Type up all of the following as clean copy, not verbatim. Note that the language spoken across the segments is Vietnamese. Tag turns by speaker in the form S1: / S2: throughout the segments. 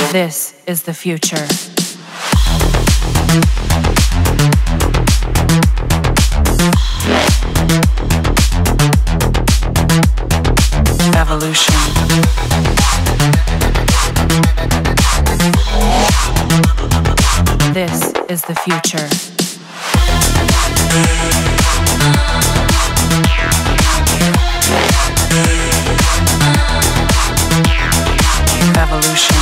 S1: This is the future. Evolution. This is the future. Evolution.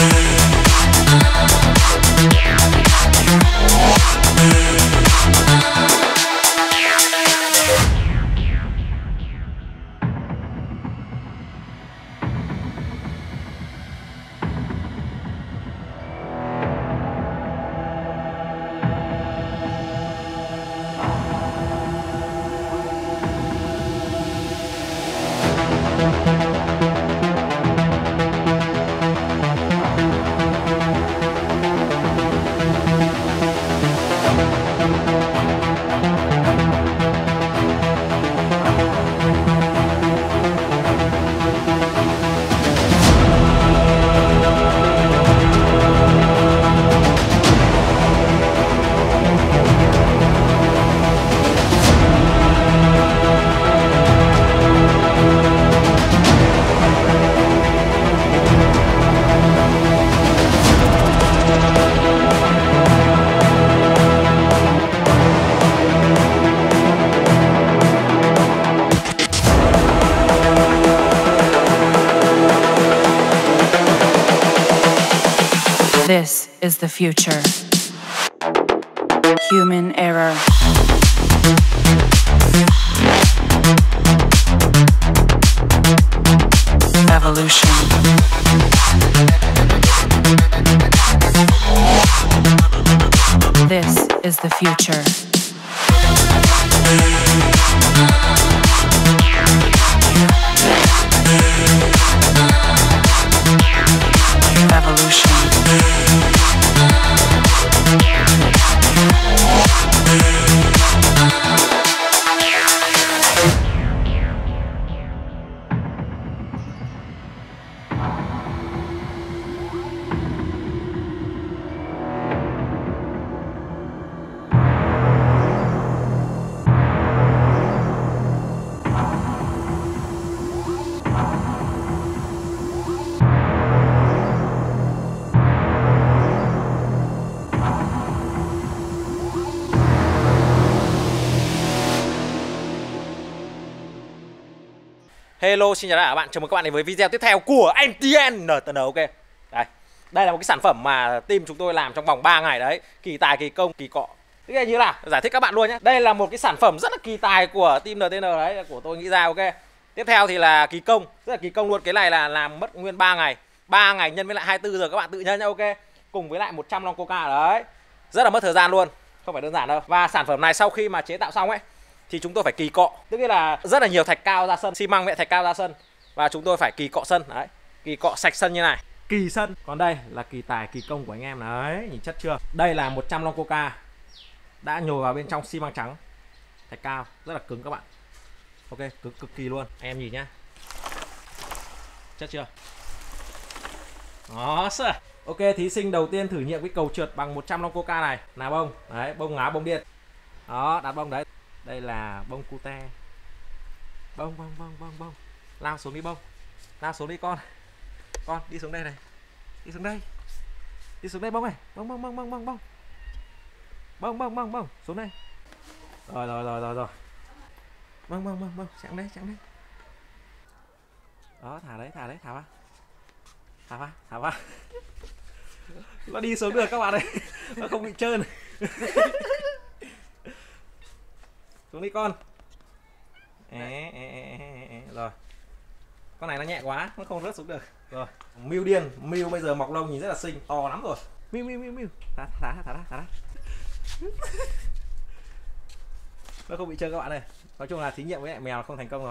S1: This is the future. Human error. Evolution. This is the future. Evolution.
S2: Hello, xin chào tất cả các bạn, chào mừng các bạn đến với video tiếp theo của MTN NTN. Ok, đây là một cái sản phẩm mà team chúng tôi làm trong vòng 3 ngày đấy. Kỳ tài, kỳ công, kỳ cọ. Thế là như nào? Giải thích các bạn luôn nhé. Đây là một cái sản phẩm rất là kỳ tài của team NTN đấy, của tôi nghĩ ra. Ok. Tiếp theo thì là kỳ công, rất là kỳ công luôn. Cái này là làm mất nguyên 3 ngày. 3 ngày nhân với lại 24 giờ các bạn tự nhân nhá. Ok. Cùng với lại 100 lon coca đấy. Rất là mất thời gian luôn, không phải đơn giản đâu. Và sản phẩm này sau khi mà chế tạo xong ấy thì chúng tôi phải kỳ cọ, tức là rất là nhiều thạch cao ra sân, xi măng với thạch cao ra sân, và chúng tôi phải kỳ cọ sân đấy, kỳ cọ sạch sân như này, kỳ sân. Còn đây là kỳ tài, kỳ công của anh em đấy, nhìn chất chưa? Đây là 100 lon coca đã nhồi vào bên trong xi măng trắng, thạch cao rất là cứng các bạn. Ok, cứng cực kỳ luôn, anh em nhìn nhá, chất chưa? Đó, ok, thí sinh đầu tiên thử nghiệm cái cầu trượt bằng 100 lon coca này là bông đấy, bông ngáo, bông điện đó, đặt bông đấy. Đây là bông cute. Bông lao xuống đi bông, lao xuống đi con đi xuống đây này, đi xuống đây bông này, bông xuống đây. Rồi bông chẳng đây đó, thả vào nó đi xuống được các bạn ơi, nó không bị trơn. Xuống đi con. Rồi, con này nó nhẹ quá, nó không rớt xuống được. Rồi, Miu điên, Miu bây giờ mọc lông nhìn rất là xinh, to lắm rồi. Miu, thả ra. Nó không bị trơn các bạn ơi. Nói chung là thí nghiệm với lại mèo không thành công rồi.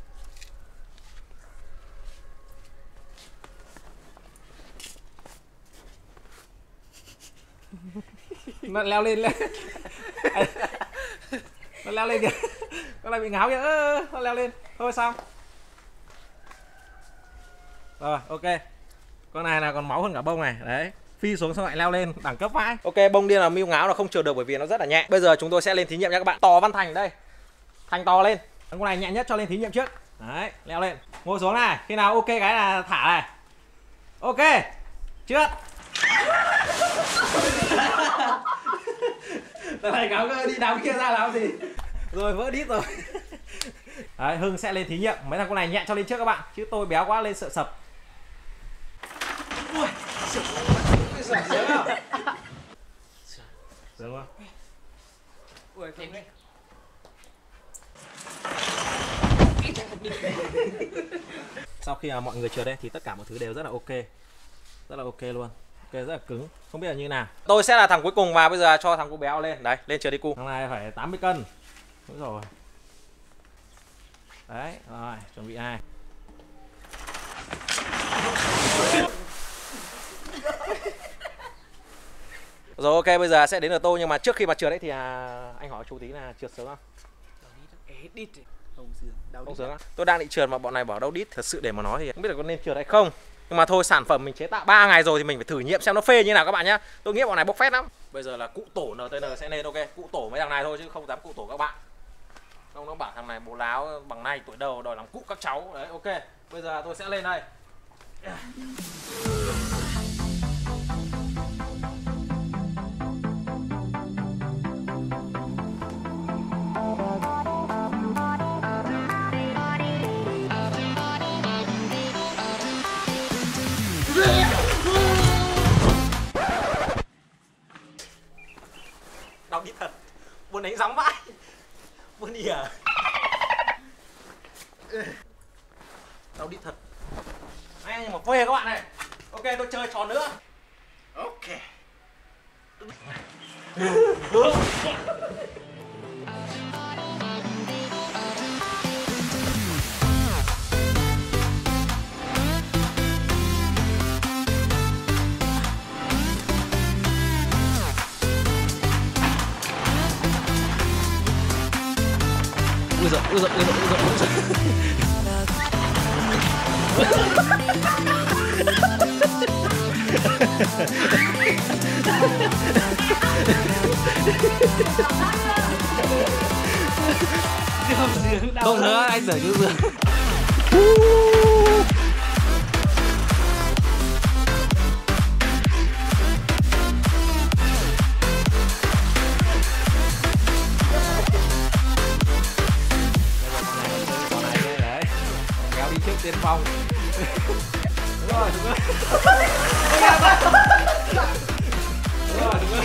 S2: Nó leo lên nó leo lên kìa, con này bị ngáo kìa, nó leo lên thôi. Xong rồi, ok, Con này là còn máu hơn cả bông này. Đấy, phi xuống xong lại leo lên, đẳng cấp vãi. Ok, bông điên là mưu ngáo là không trượt được bởi vì nó rất là nhẹ. Bây giờ chúng tôi sẽ lên thí nghiệm nha các bạn. Tò Văn Thành đây. Thành to lên. Con này nhẹ nhất cho lên thí nghiệm trước. Đấy, leo lên. Ngồi xuống này, khi nào ok cái là thả này. Ok. Trượt. Tao này cáo cơ đi đám kia ra làm gì. Rồi vỡ đít rồi. Đấy, Hưng sẽ lên thí nghiệm. Mấy thằng con này nhẹ cho lên trước các bạn. Chứ tôi béo quá lên sợ sập. Ui, sướng không? Sướng không? Ui, thêm đi. Sau khi mà mọi người trượt đây thì tất cả mọi thứ đều rất là ok. Rất là ok luôn. Ok, rất là cứng. Không biết là như nào. Tôi sẽ là thằng cuối cùng và bây giờ cho thằng cu béo lên. Đấy, lên trượt đi cu. Thằng này phải 80 cân. Đúng rồi. Đấy, rồi, chuẩn bị này. Rồi ok, bây giờ sẽ đến lượt tôi nhưng mà trước khi mà trượt đấy thì anh hỏi chú tí là trượt sướng không? Không sướng á. Tôi đang định trượt mà bọn này bảo đâu đít. Thật sự để mà nói thì không biết là có nên trượt hay không. Nhưng mà thôi, sản phẩm mình chế tạo 3 ngày rồi thì mình phải thử nghiệm xem nó phê như nào các bạn nhá. Tôi nghĩ bọn này bốc phét lắm. Bây giờ là cụ tổ NTN sẽ lên. Ok, cụ tổ mấy thằng này thôi chứ không dám cụ tổ các bạn. Ông nó bảo thằng này bố láo bằng này tuổi đầu đòi làm cụ các cháu. Đấy, ok. Bây giờ tôi sẽ lên đây. Đau đít thật. Buồn đánh gióng vãi. Buồn ỉa. Đau đít thật. Này, nhưng mà phê các bạn này. Ok, tôi chơi trò nữa. Ok. Ui giời, ui giời, ui giời, ui giời, ui giời. Không nữa, anh rời cái giường. Trước tiên phong. Đúng rồi, đúng rồi. Đúng rồi, đúng rồi.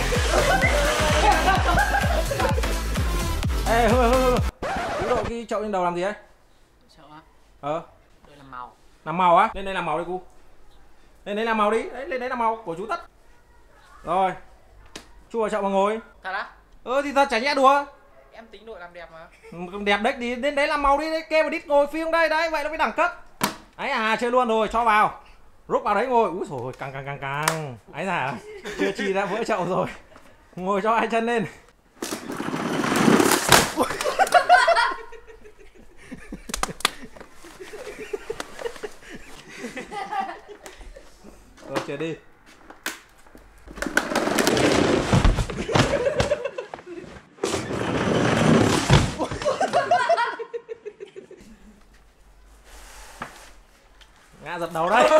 S2: Ê, Hưng. Tú độ cái chậu lên đầu làm gì đấy?
S3: Chậu á? Đây là màu.
S2: Làm màu á? Lên đây làm màu đi cu. Lên đấy làm màu đi. Đấy, lên đấy làm màu của chú Tất. Rồi. Chu vào chậu mà ngồi.
S3: Thật á?
S2: Thì ta chả nhẽ đùa.
S3: Em tính đội làm đẹp mà.
S2: Đẹp đấy, đi đến đấy làm màu đi, đấy kê vào đít ngồi phim đây, đấy vậy nó mới đẳng cấp. Ấy chơi luôn rồi, cho vào. Rút vào đấy ngồi. Úi dồi, căng. Ấy chưa chi đã vỡ chậu rồi. Ngồi cho 2 chân lên. Rồi chờ đi. Ngã giật đầu đây.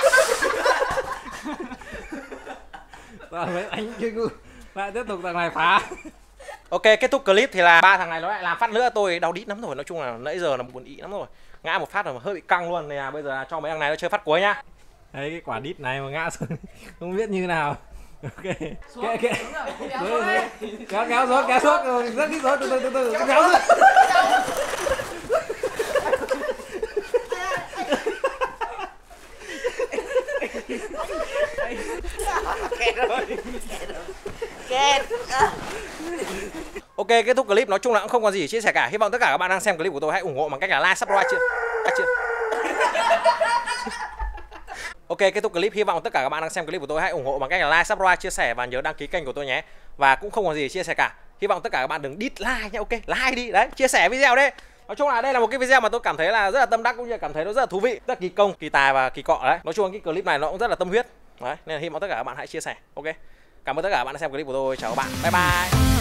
S2: Rồi mấy anh kia lại tiếp tục thằng này phá. Ok, kết thúc clip thì là 3 thằng này nó lại làm phát nữa. Tôi đau đít lắm rồi, nói chung là nãy giờ là buồn ị lắm rồi. Ngã một phát rồi mà hơi bị căng luôn. Này bây giờ cho mấy thằng này nó chơi phát cuối nhá. Đấy, cái quả đít này mà ngã xuống không biết như nào. Ok. Kéo xuống rồi, rất đi xuống từ từ kéo xuống. Ok, kết thúc clip nói chung là cũng không có gì để chia sẻ cả. Hy vọng tất cả các bạn đang xem clip của tôi hãy ủng hộ bằng cách là like, subscribe chưa. Ok, kết thúc clip. Hy vọng tất cả các bạn đang xem clip của tôi hãy ủng hộ bằng cách là like, subscribe, chia sẻ và nhớ đăng ký kênh của tôi nhé. Và cũng không có gì để chia sẻ cả. Hy vọng tất cả các bạn đừng đít like nhé. Ok, like đi. Đấy, chia sẻ video đấy. Nói chung là đây là một cái video mà tôi cảm thấy là rất là tâm đắc, cũng như là cảm thấy nó rất là thú vị, rất là kỳ công, kỳ tài và kỳ cọ đấy. Nói chung cái clip này nó cũng rất là tâm huyết đấy, nên là hy vọng tất cả các bạn hãy chia sẻ. Ok, cảm ơn tất cả các bạn đã xem clip của tôi, chào các bạn, bye bye.